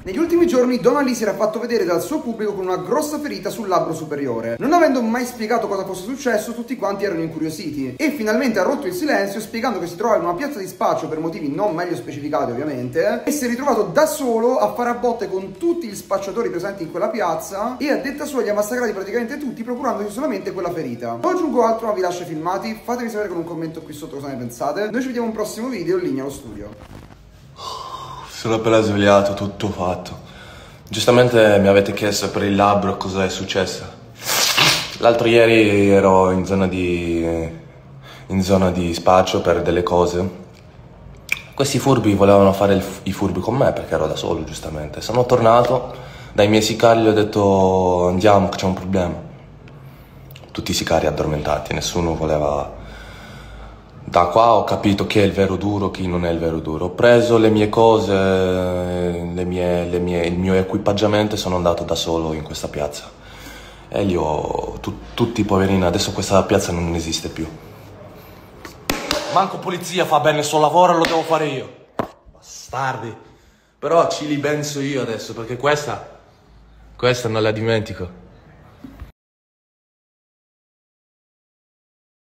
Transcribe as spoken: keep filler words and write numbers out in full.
Negli ultimi giorni Donna Lee si era fatto vedere dal suo pubblico con una grossa ferita sul labbro superiore. Non avendo mai spiegato cosa fosse successo, tutti quanti erano incuriositi e finalmente ha rotto il silenzio spiegando che si trova in una piazza di spaccio per motivi non meglio specificati ovviamente e si è ritrovato da solo a fare a botte con tutti gli spacciatori presenti in quella piazza e a detta sua li ha massacrati praticamente tutti procurandosi solamente quella ferita. Non aggiungo altro ma vi lascio i filmati, fatemi sapere con un commento qui sotto cosa ne pensate. Noi ci vediamo in un prossimo video, linea allo studio. Sono appena svegliato, tutto fatto. Giustamente mi avete chiesto per il labbro cosa è successo. L'altro ieri ero in zona di in zona di spaccio per delle cose. Questi furbi volevano fare il, i furbi con me perché ero da solo, giustamente. Sono tornato dai miei sicari, gli ho detto andiamo che c'è un problema. Tutti i sicari addormentati, nessuno voleva. Da qua ho capito chi è il vero duro, chi non è il vero duro. Ho preso le mie cose, le mie, le mie, il mio equipaggiamento e sono andato da solo in questa piazza. E lì ho tu, tutti poverini, adesso questa piazza non esiste più. Manco polizia fa bene il suo lavoro, lo devo fare io. Bastardi. Però ci li penso io adesso, perché questa, questa non la dimentico.